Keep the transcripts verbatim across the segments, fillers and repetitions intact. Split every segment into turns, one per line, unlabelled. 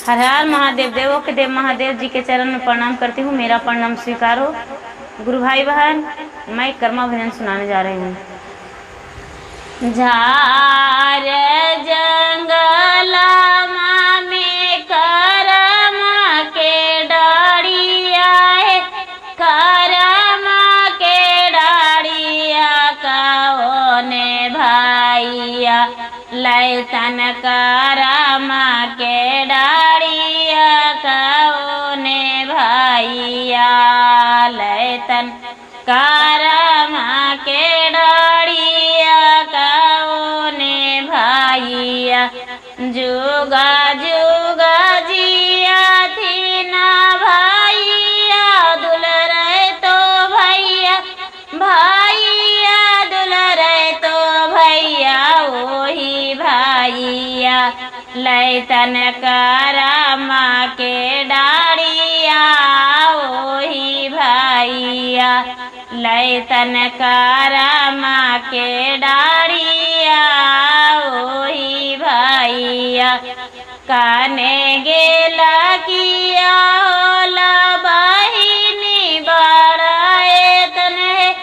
हर हर महादेव। देवों के देव महादेव जी के चरण में प्रणाम करती हूँ। मेरा प्रणाम स्वीकार हो। गुरु भाई बहन, मैं कर्मा भजन सुनाने जा रही हूँ। झार जंगलमा में कर्मा के डाड़िया है, कर्मा के डाड़िया कौने भाइया, लैतन कर्मा के डाड़िया कौने भाइया, लैतन कर्मा के डाड़िया कौने भाइया, जुगा जुगा जिया थी ना भाइया, दुल रहे तो भैया, भैया दुल रहे तो भैया, वही भैया, लैतन कर्मा के डाड़िया वही भैया, लैतन कर्मा के डाड़िया वही भैया, काने गेला किया होला बहिनी बड़ाए तने,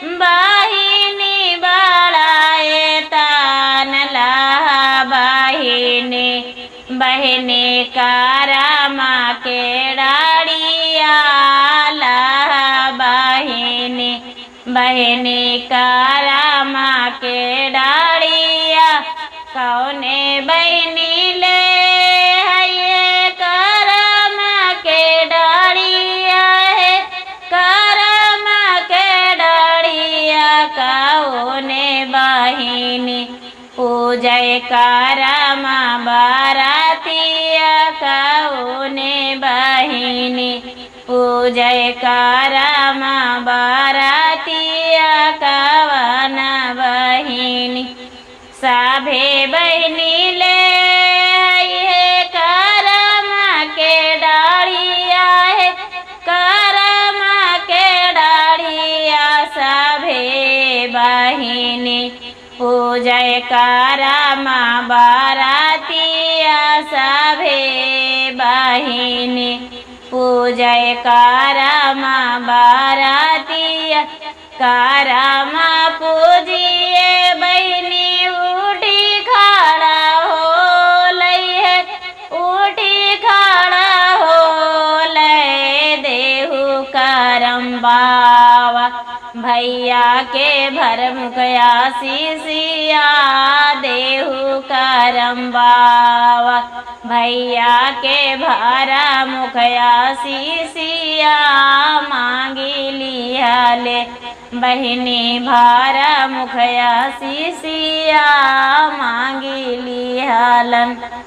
बहिनी बड़ाए तन ला बहिनी, बहिनी कर्मा के डाड़िया ला बहिनी, बहिनी कर्मा के डाड़िया कौने बहिनी ले है, कर्मा के डाड़िया है, कर्मा के डाड़िया कौने बहिनी, पूजय कर्मा बारातिया कौने बहिनी, पूजय कर्मा बारातिया कवन बहिनी, सभे बहिनी ले है कर्मा के डाड़िया है, कर्मा के डाड़िया सभे बहिनी, पूजय कर्मा बारातिया सभे बहिनी, पूजय कर्मा बारातिया, कर्मा पूजिए बहिनी उठी खड़ा हो लई है, उठी खड़ा हो लय देहु करम बावा, भैया के भरमुख आशीषिया देहु करम बावा, भैया के भरमुख आशीषिया मांगी लिया ले, बहिनी भरमुख आशीषिया मांगी लियालन।